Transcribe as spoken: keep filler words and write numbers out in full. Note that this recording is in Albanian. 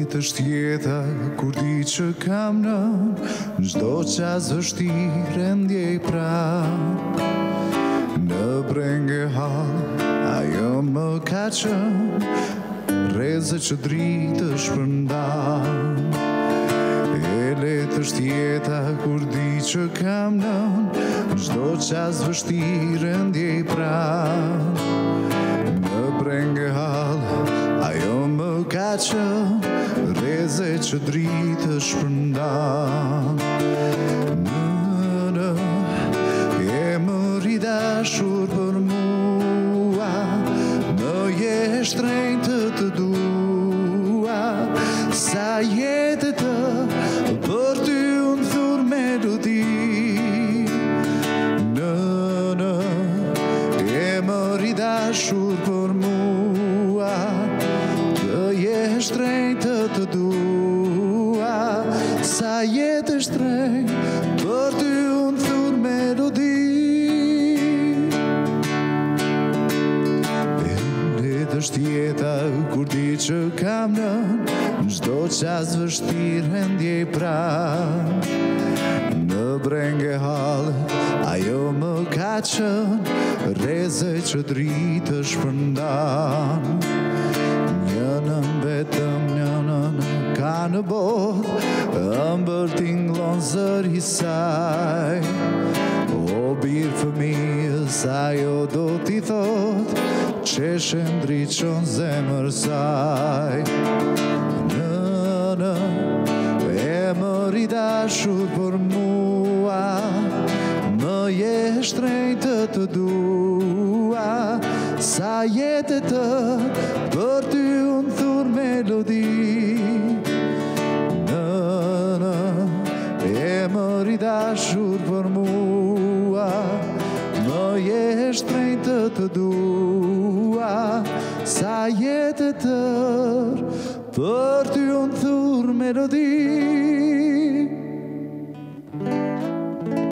Të shtjeta kur di që kam nën çdo qas vështirë ndjej pra. Në brengë hall ajo më ka qenë rreze që dritë shpërndan. E letë është jeta kur di që kam nën çdo qas vështirë ndjej pra. Në brengë hall ajo më ka qenë rreze që dritë shpërndan. Në në e më ridashur për mua, më je shtrenjtë të dua, sa jetë të për ty unë thur melodi. Në në e më ridashur për mua, të je shtrenjtë të dua, sa jetë shtrenjtë për ty unë thur melodi. Është jeta kur di që kam nën çdo qas vështirë ndjej pra. Në brengë hall ajo më ka qenë rreze që dritë shpërndan. Një nën vetëm një nën ka në botë, ëmbël tingëllon zëri saj. O birë fëmijës ajo do t'i thot, qeshe ndriqon zemër saj. Në në e më ridashur për mua, më je shtrenjtë të dua, sa jetë të për ty unë thur melodi. Në në e më ridashur për mua, më je shtrenjtë të dua, sa jetë tër për ty unë thur melodi.